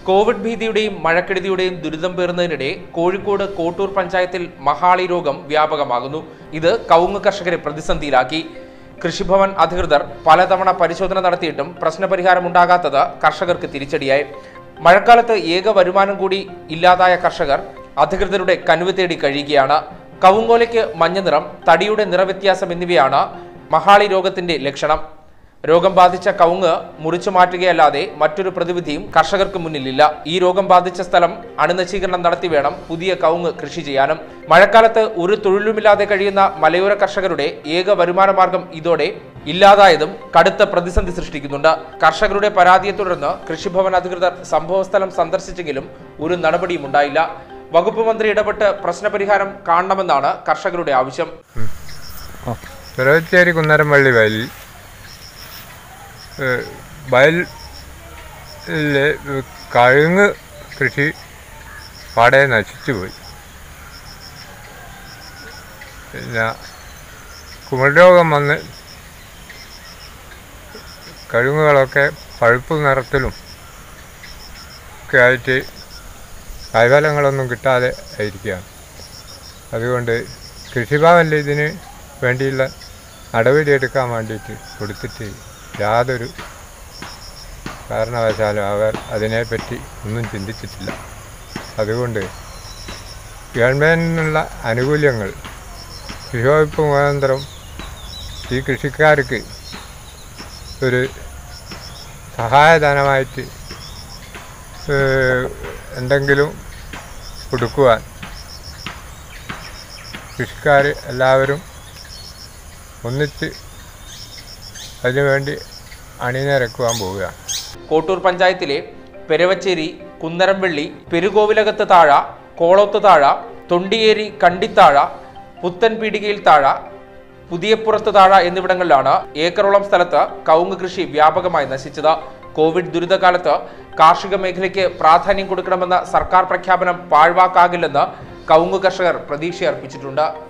Covid ഭീതിയുടെയും മഴക്കെടുതിയുടെയും ദുരിതം പേറുന്നതിനിടെ കോഴിക്കോട് കോട്ടൂർ പഞ്ചായത്തിൽ മഹാളി രോഗം വ്യാപകമാകുന്നു. ഇത് കവുങ്ങ് കർഷകരെ പ്രതിസന്ധിയിലാക്കി. കൃഷിഭവൻ അധികൃതർ പലതവണ പരിശോധന നടത്തിയിട്ടും പ്രശ്നപരിഹാരമുണ്ടാകാത്തത് കർഷകർക്ക് തിരിച്ചടിയായി. മഴക്കാലത്ത് ഏക വരുമാനം കൂടി ഇല്ലാതായ കർഷകർ അധികൃതരുടെ കനിവ് തേടി കഴിയുകയാണ്. കവുങ്ങോലയ്ക്ക് മഞ്ഞനിറം, തടിയുടെ നിറവ്യത്യാസം എന്നിവയാണ് മഹാളി രോഗത്തിന്റെ ലക്ഷണം. രോഗം ബാധിച്ച കവുങ്ങ് മുറിച്ചു മാറ്റുകയല്ലാതെ മറ്റൊരു പ്രതിവിധിയും കർഷകർക്ക് മുന്നിലില്ല. ഈ രോഗം ബാധിച്ച സ്ഥലം അണുനശീകരണം നടത്തി വേണം പുതിയ കവുങ്ങ് കൃഷി ചെയ്യാനും. മഴക്കാലത്ത് ഒരു തൊഴിലുമില്ലാതെ കഴിയുന്ന മലയോര കർഷകരുടെ ഏക വരുമാന മാർഗം ഇതോടെ ഇല്ലാതായതും കടുത്ത പ്രതിസന്ധി സൃഷ്ടിക്കുന്നുണ്ട്. കർഷകരുടെ പരാതിയെ തുടർന്ന് കൃഷിഭവൻ അധികൃതർ സംഭവസ്ഥലം സന്ദർശിച്ചെങ്കിലും ഒരു നടപടിയും ഉണ്ടായില്ല. വകുപ്പ് മന്ത്രി ഇടപെട്ട് പ്രശ്നപരിഹാരം കാണണമെന്നാണ് കർഷകരുടെ ആവശ്യം. കുന്നരംപള്ളി വയലിലെ കഴുങ്ങ് കൃഷി പാടെ നശിച്ചുപോയി. പിന്നെ കുമിൾരോഗം വന്ന് കഴുങ്ങുകളൊക്കെ പഴുപ്പ് നിറത്തിലും ഒക്കെ ആയിട്ട് കായ്ഫലങ്ങളൊന്നും കിട്ടാതെ ആയിരിക്കുകയാണ്. അതുകൊണ്ട് കൃഷിഭവനിൽ ഇതിന് വേണ്ടിയുള്ള നടപടിയെടുക്കാൻ വേണ്ടിയിട്ട് കൊടുത്തിട്ട് യാതൊരു കാരണവശാലും അവർ അതിനെപ്പറ്റി ഒന്നും ചിന്തിച്ചിട്ടില്ല. അതുകൊണ്ട് ഗവൺമെൻറ്റിനുള്ള ആനുകൂല്യങ്ങൾ കൃഷിവകുപ്പ് മുഖാന്തരം ഈ കൃഷിക്കാർക്ക് ഒരു സഹായധനമായിട്ട് എന്തെങ്കിലും കൊടുക്കുവാൻ കൃഷിക്കാർ എല്ലാവരും ഒന്നിച്ച് അതിനുവേണ്ടി അണിനിരക്കുവാൻ പോവുകയാണ്. കോട്ടൂർ പഞ്ചായത്തിലെ പെരവച്ചേരി, കുന്നരംപള്ളി, പെരുകോവിലകത്ത് താഴ, കോളോത്ത് താഴ, തൊണ്ടിയേരി കണ്ടിത്താഴ, പുത്തൻപീടികയിൽ താഴ, പുതിയപ്പുറത്ത് താഴ എന്നിവിടങ്ങളിലാണ് ഏക്കറോളം സ്ഥലത്ത് കവുങ്ങ് കൃഷി വ്യാപകമായി നശിച്ചത്. കോവിഡ് ദുരിതകാലത്ത് കാർഷിക മേഖലയ്ക്ക് പ്രാധാന്യം കൊടുക്കണമെന്ന സർക്കാർ പ്രഖ്യാപനം പാഴ്വാക്കാകില്ലെന്ന് കവുങ്ങ് കർഷകർ പ്രതീക്ഷയർപ്പിച്ചിട്ടുണ്ട്.